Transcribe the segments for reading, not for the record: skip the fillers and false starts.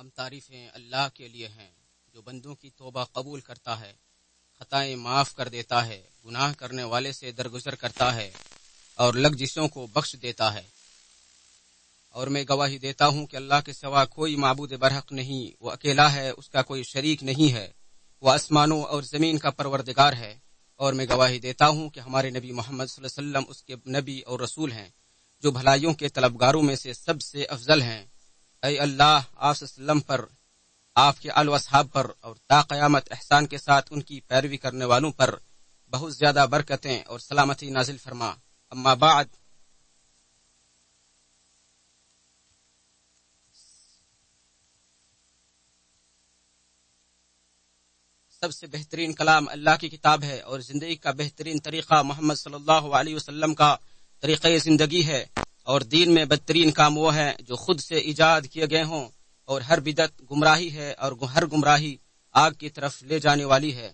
تمام تعریفیں اللہ کے لیے ہیں جو بندوں کی توبہ قبول کرتا ہے، خطائیں معاف کر دیتا ہے، گناہ کرنے والے سے درگزر کرتا ہے اور لغزشوں کو بخش دیتا ہے۔ اور میں گواہی دیتا ہوں کہ اللہ کے سوا کوئی معبود برحق نہیں، وہ اکیلا ہے، اس کا کوئی شریک نہیں ہے، وہ آسمانوں اور زمین کا پروردگار ہے۔ اور میں گواہی دیتا ہوں کہ ہمارے نبی محمد صلی اللہ علیہ وسلم اس کے نبی اور رسول ہیں جو بھلائیوں کے طلبگاروں میں سے سب سے افضل ہیں۔ اے اللہ، آپ صلی اللہ علیہ وسلم پر، آپ کے آل و اصحاب پر اور تا قیامت احسان کے ساتھ ان کی پیروی کرنے والوں پر بہت زیادہ برکتیں اور سلامتی نازل فرما۔ اما بعد، سب سے بہترین کلام اللہ کی کتاب ہے اور زندگی کا بہترین طریقہ محمد صلی اللہ علیہ وسلم کا طریقہ زندگی ہے، اور دین میں بدترین کام وہ ہے جو خود سے ایجاد کیے گئے ہوں، اور ہر بدعت گمراہی ہے اور ہر گمراہی آگ کی طرف لے جانے والی ہے۔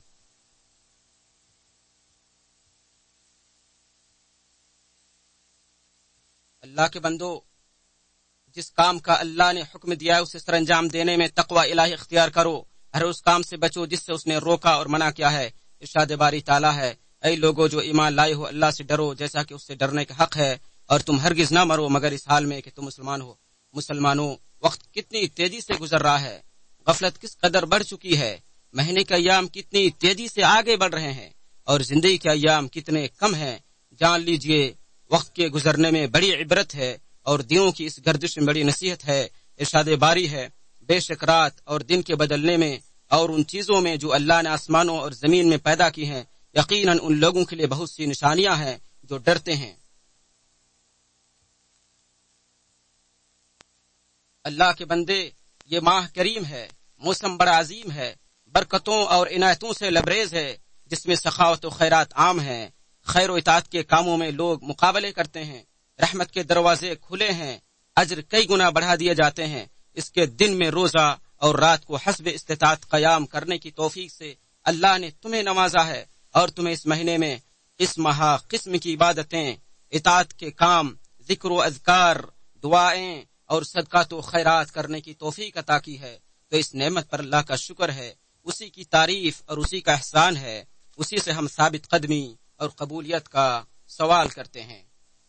اللہ کے بندو، جس کام کا اللہ نے حکم دیا ہے اسے سر انجام دینے میں تقوی الہی اختیار کرو، ہر اس کام سے بچو جس سے اس نے روکا اور منع کیا ہے۔ ارشاد باری تعالیٰ ہے، اے لوگو جو ایمان لائے ہو، اللہ سے ڈرو جیسا کہ اس سے ڈرنے کا حق ہے، اور تم ہرگز نہ مرو مگر اس حال میں کہ تم مسلمان ہو۔ مسلمانوں، وقت کتنی تیزی سے گزر رہا ہے، غفلت کس قدر بڑھ چکی ہے، مہینے کے ایام کتنی تیزی سے آگے بڑھ رہے ہیں، اور زندگی کے ایام کتنے کم ہیں۔ جان لیجئے وقت کے گزرنے میں بڑی عبرت ہے، اور دنوں کی اس گردش میں بڑی نصیحت ہے۔ ارشاد باری ہے، بے شک رات اور دن کے بدلنے میں اور ان چیزوں میں جو اللہ نے آسمانوں اور زمین میں پیدا کی ہیں، یقیناً ان لوگوں کے لیے بہت سی نشانیاں ہیں جو ڈرتے ہیں۔ اللہ کے بندے، یہ ماہ کریم ہے، موسم بڑا عظیم ہے، برکتوں اور عنایتوں سے لبریز ہے، جس میں سخاوت و خیرات عام ہیں، خیر و اطاعت کے کاموں میں لوگ مقابلے کرتے ہیں، رحمت کے دروازے کھلے ہیں، اجر کئی گنا بڑھا دیے جاتے ہیں۔ اس کے دن میں روزہ اور رات کو حسب استطاعت قیام کرنے کی توفیق سے اللہ نے تمہیں نوازا ہے، اور تمہیں اس مہینے میں اس ماہ قسم کی عبادتیں، اطاعت کے کام، ذکر و اذکار، دعائیں اور صدقات و خیرات کرنے کی توفیق عطا کی ہے۔ تو اس نعمت پر اللہ کا شکر ہے، اسی کی تعریف اور اسی کا احسان ہے، اسی سے ہم ثابت قدمی اور قبولیت کا سوال کرتے ہیں۔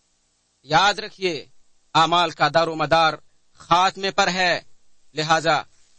یاد رکھیے، اعمال کا دار و مدار خاتمے پر ہے، لہذا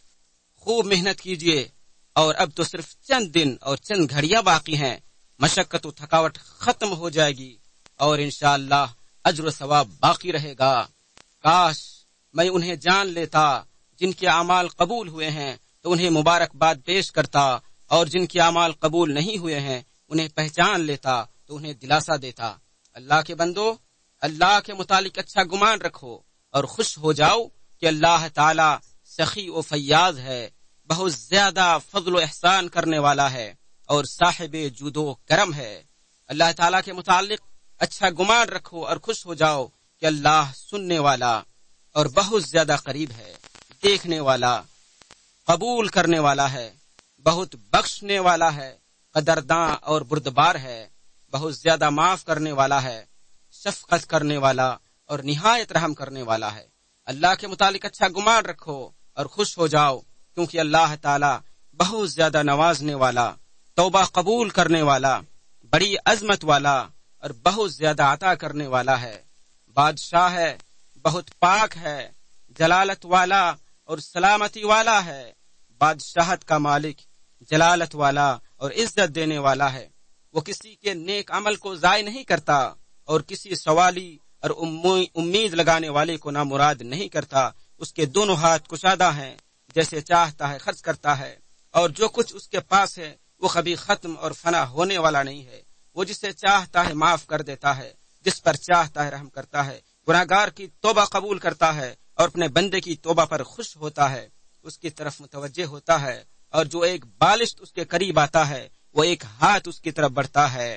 خوب محنت کیجیے، اور اب تو صرف چند دن اور چند گھڑیاں باقی ہیں، مشقت و تھکاوٹ ختم ہو جائے گی، اور انشاءاللہ اجر و ثواب باقی رہے گا۔ کاش میں انہیں جان لیتا جن کے اعمال قبول ہوئے ہیں تو انہیں مبارکباد پیش کرتا، اور جن کے اعمال قبول نہیں ہوئے ہیں انہیں پہچان لیتا تو انہیں دلاسا دیتا۔ اللہ کے بندو، اللہ کے متعلق اچھا گمان رکھو اور خوش ہو جاؤ کہ اللہ تعالی سخی و فیاض ہے، بہت زیادہ فضل و احسان کرنے والا ہے، اور صاحب جود و کرم ہے۔ اللہ تعالی کے متعلق اچھا گمان رکھو اور خوش ہو جاؤ کہ اللہ سننے والا اور بہت زیادہ قریب ہے، دیکھنے والا، قبول کرنے والا ہے، بہت بخشنے والا ہے، قدرداں اور بردبار ہے، بہت زیادہ معاف کرنے والا ہے، شفقت کرنے والا اور نہایت رحم کرنے والا ہے۔ اللہ کے متعلق اچھا گمان رکھو اور خوش ہو جاؤ، کیونکہ اللہ تعالی بہت زیادہ نوازنے والا، توبہ قبول کرنے والا، بڑی عظمت والا اور بہت زیادہ عطا کرنے والا ہے۔ بادشاہ ہے، بہت پاک ہے، جلالت والا اور سلامتی والا ہے، بادشاہت کا مالک، جلالت والا اور عزت دینے والا ہے۔ وہ کسی کے نیک عمل کو ضائع نہیں کرتا، اور کسی سوالی اور امید لگانے والے کو نامراد نہیں کرتا۔ اس کے دونوں ہاتھ کشادہ ہیں، جیسے چاہتا ہے خرچ کرتا ہے، اور جو کچھ اس کے پاس ہے وہ کبھی ختم اور فنا ہونے والا نہیں ہے۔ وہ جسے چاہتا ہے معاف کر دیتا ہے، جس پر چاہتا ہے رحم کرتا ہے، گناہگار کی توبہ قبول کرتا ہے، اور اپنے بندے کی توبہ پر خوش ہوتا ہے، اس کی طرف متوجہ ہوتا ہے، اور جو ایک بالشت اس کے قریب آتا ہے وہ ایک ہاتھ اس کی طرف بڑھتا ہے۔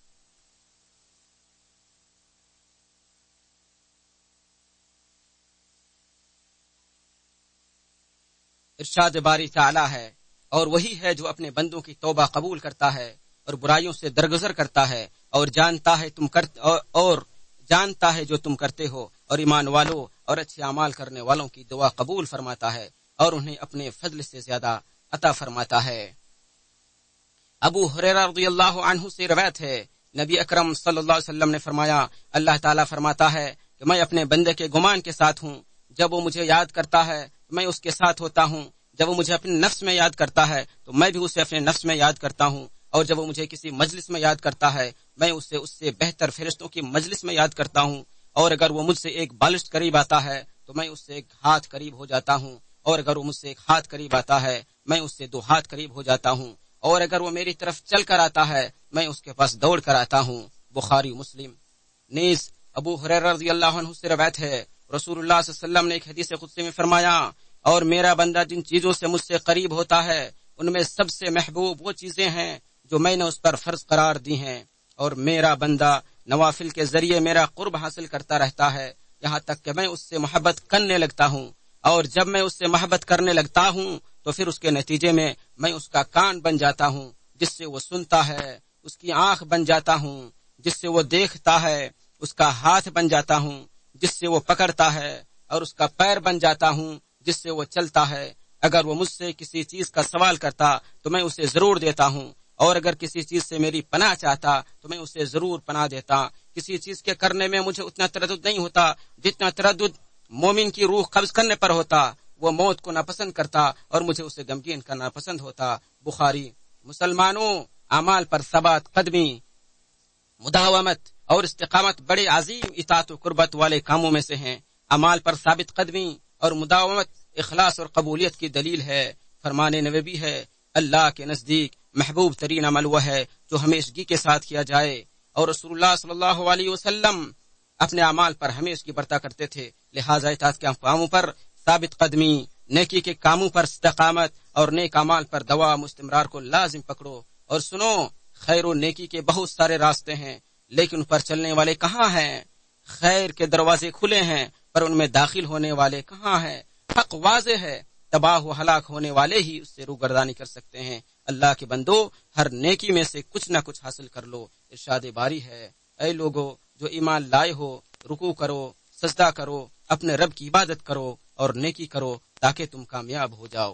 ارشاد باری تعالی ہے، اور وہی ہے جو اپنے بندوں کی توبہ قبول کرتا ہے اور برائیوں سے درگزر کرتا ہے، اور جانتا ہے جو تم کرتے ہو، اور ایمان والوں اور اچھے اعمال کرنے والوں کی دعا قبول فرماتا ہے۔ اور انہیں اپنے فضل سے زیادہ عطا فرماتا ہے۔ ابو ہریرہ رضی اللہ عنہ سے روایت ہے، نبی اکرم صلی اللہ علیہ وسلم نے فرمایا، اللہ تعالیٰ فرماتا ہے کہ میں اپنے بندے کے گمان کے ساتھ ہوں، جب وہ مجھے یاد کرتا ہے میں اس کے ساتھ ہوتا ہوں، جب وہ مجھے اپنے نفس میں یاد کرتا ہے تو میں بھی اسے اپنے نفس میں یاد کرتا ہوں، اور جب وہ مجھے کسی مجلس میں یاد کرتا ہے میں اسے اس سے بہتر فرشتوں کی مجلس میں یاد کرتا ہوں، اور اگر وہ مجھ سے ایک بالش قریب آتا ہے تو میں اس سے ایک ہاتھ قریب ہو جاتا ہوں، اور اگر وہ مجھ سے ایک ہاتھ قریب آتا ہے میں اس سے 2 ہاتھ قریب ہو جاتا ہوں، اور اگر وہ میری طرف چل کر آتا ہے میں اس کے پاس دوڑ کر آتا ہوں۔ بخاری مسلم۔ نیز ابو ہریرہ رضی اللہ عنہ سے روایت ہے، رسول اللہ صلی اللہ علیہ وسلم نے ایک حدیث قدسی میں فرمایا، اور میرا بندہ جن چیزوں سے مجھ سے قریب ہوتا ہے ان میں سب سے محبوب وہ چیزیں ہیں جو میں نے اس پر فرض قرار دی ہیں، اور میرا بندہ نوافل کے ذریعے میرا قرب حاصل کرتا رہتا ہے یہاں تک کہ میں اس سے محبت کرنے لگتا ہوں، اور جب میں اس سے محبت کرنے لگتا ہوں تو پھر اس کے نتیجے میں میں اس کا کان بن جاتا ہوں جس سے وہ سنتا ہے، اس کی آنکھ بن جاتا ہوں جس سے وہ دیکھتا ہے، اس کا ہاتھ بن جاتا ہوں جس سے وہ پکڑتا ہے، اور اس کا پیر بن جاتا ہوں جس سے وہ چلتا ہے۔ اگر وہ مجھ سے کسی چیز کا سوال کرتا تو میں اسے ضرور دیتا ہوں، اور اگر کسی چیز سے میری پناہ چاہتا تو میں اسے ضرور پناہ دیتا۔ کسی چیز کے کرنے میں مجھے اتنا تردد نہیں ہوتا جتنا تردد مومن کی روح قبض کرنے پر ہوتا، وہ موت کو ناپسند کرتا اور مجھے اسے غمگین کرنا پسند ہوتا۔ بخاری۔ مسلمانوں، اعمال پر ثبات قدمی، مداومت اور استقامت بڑے عظیم اطاعت و قربت والے کاموں میں سے ہیں۔ اعمال پر ثابت قدمی اور مداومت اخلاص اور قبولیت کی دلیل ہے۔ فرمان نبوی ہے، اللہ کے نزدیک محبوب ترین عمل وہ ہے جو ہمیشگی کے ساتھ کیا جائے، اور رسول اللہ صلی اللہ علیہ وسلم اپنے اعمال پر ہمیشگی برتا کرتے تھے، لہٰذا اطاعت کے کاموں پر ثابت قدمی، نیکی کے کاموں پر استقامت اور نیک اعمال پر دوام استمرار کو لازم پکڑو۔ اور سنو، خیر و نیکی کے بہت سارے راستے ہیں لیکن ان پر چلنے والے کہاں ہیں؟ خیر کے دروازے کھلے ہیں پر ان میں داخل ہونے والے کہاں ہیں؟ حق واضح ہے، تباہ و ہلاک ہونے والے ہی اس سے روگردانی کر سکتے ہیں۔ اللہ کے بندو، ہر نیکی میں سے کچھ نہ کچھ حاصل کر لو۔ ارشاد باری ہے، اے لوگو جو ایمان لائے ہو، رکوع کرو، سجدہ کرو، اپنے رب کی عبادت کرو اور نیکی کرو تاکہ تم کامیاب ہو جاؤ۔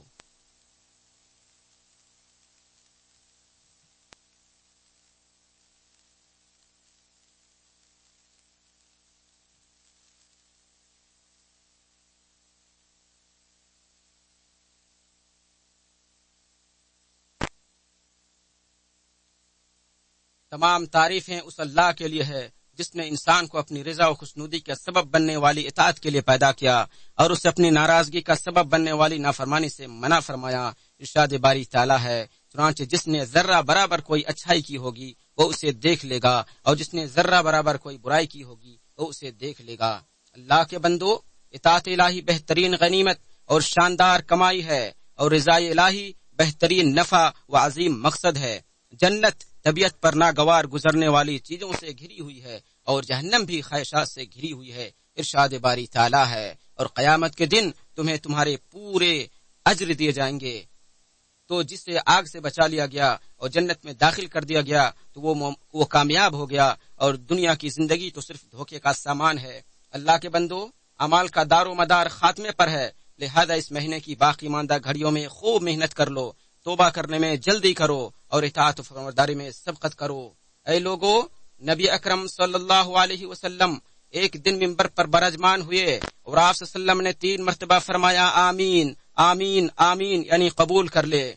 تمام تعریفیں اس اللہ کے لیے ہے جس نے انسان کو اپنی رضا و خوشنودی کا سبب بننے والی اطاعت کے لیے پیدا کیا اور اسے اپنی ناراضگی کا سبب بننے والی نافرمانی سے منع فرمایا۔ ارشاد باری تعالیٰ ہے، چنانچہ جس نے ذرہ برابر کوئی اچھائی کی ہوگی وہ اسے دیکھ لے گا، اور جس نے ذرہ برابر کوئی برائی کی ہوگی وہ اسے دیکھ لے گا۔ اللہ کے بندو، اطاعت الہی بہترین غنیمت اور شاندار کمائی ہے، اور رضا الہی بہترین نفع و عظیم مقصد ہے۔ جنت طبیعت پر ناگوار گزرنے والی چیزوں سے گھری ہوئی ہے اور جہنم بھی خواہشات سے گھری ہوئی ہے۔ ارشاد باری تعالیٰ ہے، اور قیامت کے دن تمہیں تمہارے پورے اجر دیے جائیں گے۔ تو جسے آگ سے بچا لیا گیا اور جنت میں داخل کر دیا گیا تو وہ کامیاب ہو گیا، اور دنیا کی زندگی تو صرف دھوکے کا سامان ہے۔ اللہ کے بندو، اعمال کا دار و مدار خاتمے پر ہے، لہذا اس مہینے کی باقی ماندہ گھڑیوں میں خوب محنت کر لو، توبہ کرنے میں جلدی کرو اور اطاعت و فرمانبرداری میں سبقت کرو۔ اے لوگو، نبی اکرم صلی اللہ علیہ وسلم ایک دن منبر پر برجمان ہوئے اور آپ صلی اللہ علیہ وسلم نے 3 مرتبہ فرمایا، آمین آمین آمین، یعنی قبول کر لے۔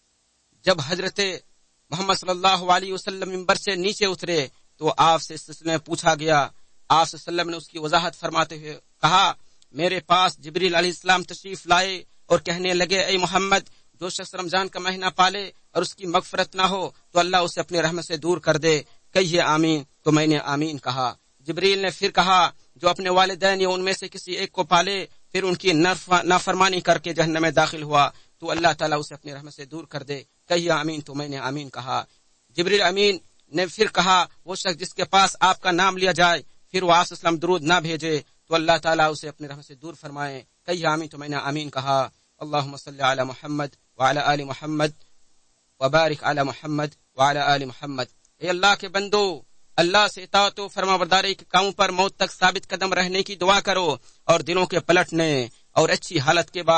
جب حضرت محمد صلی اللہ علیہ وسلم منبر سے نیچے اترے تو آپ سے اس سلسلے میں پوچھا گیا۔ آپ صلی اللہ علیہ وسلم نے اس کی وضاحت فرماتے ہوئے کہا، میرے پاس جبریل علیہ السلام تشریف لائے اور کہنے لگے، اے محمد، جو شخص رمضان کا مہینہ پالے اور اس کی مغفرت نہ ہو تو اللہ اسے اپنے رحمت سے دور کر دے، کہیے آمین۔ تو میں نے آمین کہا۔ جبریل نے پھر کہا، جو اپنے والدین یا ان میں سے کسی ایک کو پالے پھر ان کی نافرمانی کر کے جہنم میں داخل ہوا تو اللہ تعالیٰ اسے اپنے رحمت سے دور کر دے، کہیے آمین۔ تو میں نے آمین کہا۔ جبریل امین نے پھر کہا، وہ شخص جس کے پاس آپ کا نام لیا جائے پھر وہ آپ صلی اللہ علیہ وسلم درود نہ بھیجے تو اللہ تعالیٰ اسے اپنے رحمت سے دور فرمائے، کہیے آمین۔ تو میں نے آمین کہا۔ اللہم صلی علی محمد وعلی آل محمد وبارک علی محمد وعلی آل محمد۔ اے اللہ کے بندو، اللہ سے اطاعت و فرمانبرداری کے کاموں پر موت تک ثابت قدم رہنے کی دعا کرو، اور دلوں کے پلٹنے اور اچھی حالت کے بعد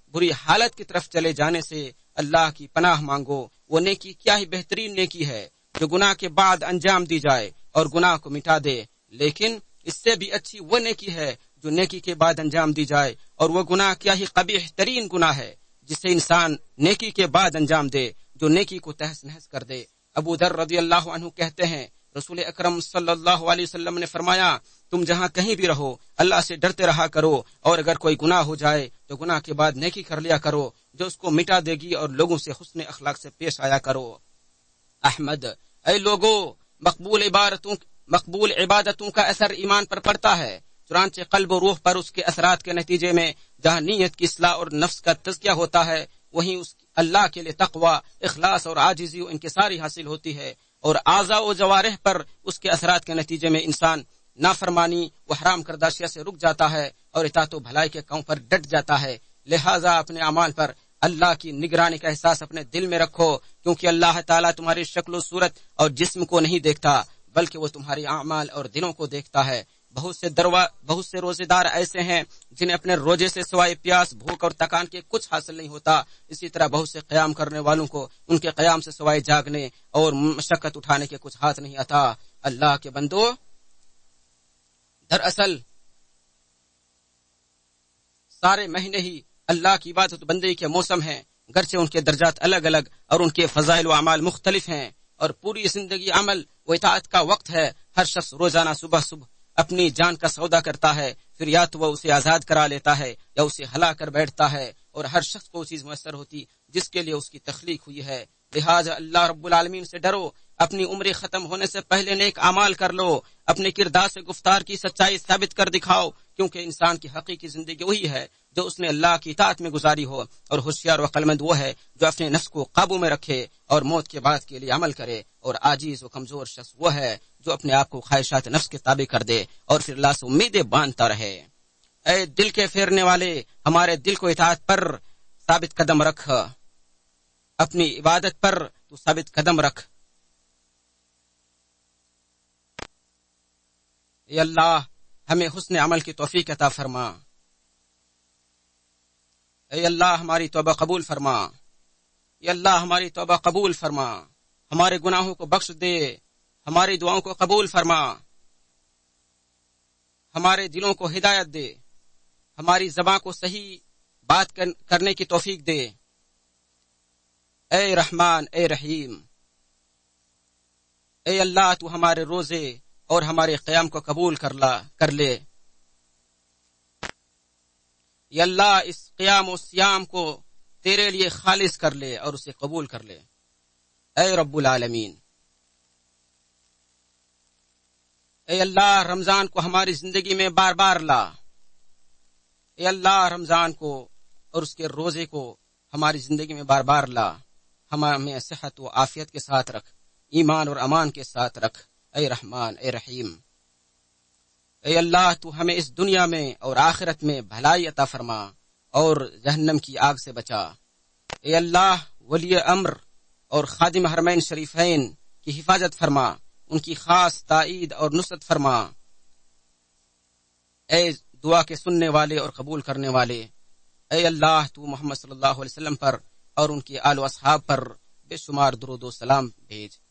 بری حالت کی طرف چلے جانے سے اللہ کی پناہ مانگو۔ وہ نیکی کیا ہی بہترین نیکی ہے جو گناہ کے بعد انجام دی جائے اور گناہ کو مٹا دے، لیکن اس سے بھی اچھی وہ نیکی ہے جو نیکی کے بعد انجام دی جائے، اور وہ گناہ کیا ہی قبیح ترین گناہ ہے جسے انسان نیکی کے بعد انجام دے، جو نیکی کو تہس نہس کر دے۔ ابو ذر رضی اللہ عنہ کہتے ہیں رسول اکرم صلی اللہ علیہ وسلم نے فرمایا، تم جہاں کہیں بھی رہو اللہ سے ڈرتے رہا کرو، اور اگر کوئی گناہ ہو جائے تو گناہ کے بعد نیکی کر لیا کرو جو اس کو مٹا دے گی، اور لوگوں سے حسن اخلاق سے پیش آیا کرو۔ احمد، اے لوگو، مقبول عبادتوں کا اثر ایمان پر پڑتا ہے، چنانچہ قلب و روح پر اس کے اثرات کے نتیجے میں جہاں نیت کی اصلاح اور نفس کا تزکیہ ہوتا ہے، وہیں اس اللہ کے لیے تقوی، اخلاص اور عاجزی و انکساری حاصل ہوتی ہے، اور اعضاء و جوارح پر اس کے اثرات کے نتیجے میں انسان نافرمانی و حرام کردہ اشیاء سے رک جاتا ہے اور اطاعت و بھلائی کے کاموں پر ڈٹ جاتا ہے۔ لہذا اپنے اعمال پر اللہ کی نگرانی کا احساس اپنے دل میں رکھو، کیونکہ اللہ تعالیٰ تمہاری شکل و صورت اور جسم کو نہیں دیکھتا، بلکہ وہ تمہاری اعمال اور دلوں کو دیکھتا ہے۔ بہت سے روزے دار ایسے ہیں جنہیں اپنے روزے سے سوائے پیاس، بھوک اور تکان کے کچھ حاصل نہیں ہوتا، اسی طرح بہت سے قیام کرنے والوں کو ان کے قیام سے سوائے جاگنے اور مشقت اٹھانے کے کچھ ہاتھ نہیں آتا۔ اللہ کے بندو، دراصل سارے مہینے ہی اللہ کی عبادت بندگی کے موسم ہیں، گرچہ ان کے درجات الگ الگ اور ان کے فضائل و اعمال مختلف ہیں، اور پوری زندگی عمل و اطاعت کا وقت ہے۔ ہر شخص روزانہ صبح اپنی جان کا سودا کرتا ہے، پھر یا تو وہ اسے آزاد کرا لیتا ہے یا اسے ہلا کر بیٹھتا ہے، اور ہر شخص کو وہ چیز میسر ہوتی جس کے لیے اس کی تخلیق ہوئی ہے۔ لہٰذا اللہ رب العالمین سے ڈرو، اپنی عمر ختم ہونے سے پہلے نیک اعمال کر لو، اپنے کردار سے گفتار کی سچائی ثابت کر دکھاؤ، کیونکہ انسان کی حقیقی زندگی وہی ہے جو اس نے اللہ کی اطاعت میں گزاری ہو، اور ہوشیار و عقلمند وہ ہے جو اپنے نفس کو قابو میں رکھے اور موت کے بعد کے لیے عمل کرے، اور عاجز و کمزور شخص وہ ہے جو اپنے آپ کو خواہشات نفس کے تابع کر دے اور پھر اللہ سے امیدیں باندھتا رہے۔ اے دل کے پھیرنے والے، ہمارے دل کو اطاعت پر ثابت قدم رکھ، اپنی عبادت پر تو ثابت قدم رکھ۔ اے اللہ، ہمیں حسن عمل کی توفیق عطا فرما۔ اے اللہ، ہماری توبہ قبول فرما۔ اے اللہ، ہماری توبہ قبول فرما، ہمارے گناہوں کو بخش دے، ہماری دعاؤں کو قبول فرما، ہمارے دلوں کو ہدایت دے، ہماری زبان کو صحیح بات کرنے کی توفیق دے۔ اے رحمان، اے رحیم، اے اللہ، تو ہمارے روزے اور ہمارے قیام کو قبول کر لے۔ یا اللہ، اس قیام و سیام کو تیرے لیے خالص کر لے اور اسے قبول کر لے۔ اے رب العالمین، اے اللہ، رمضان کو ہماری زندگی میں بار بار لا۔ اے اللہ، رمضان کو اور اس کے روزے کو ہماری زندگی میں بار بار لا، ہمیں صحت و عافیت کے ساتھ رکھ، ایمان اور امان کے ساتھ رکھ۔ اے رحمان، اے رحیم، اے اللہ، تو ہمیں اس دنیا میں اور آخرت میں بھلائی عطا فرما اور جہنم کی آگ سے بچا۔ اے اللہ، ولی امر اور خادم حرمین شریفین کی حفاظت فرما، ان کی خاص تائید اور نصرت فرما۔ اے دعا کے سننے والے اور قبول کرنے والے، اے اللہ، تو محمد صلی اللہ علیہ وسلم پر اور ان کے آل و اصحاب پر بے شمار درود و سلام بھیج۔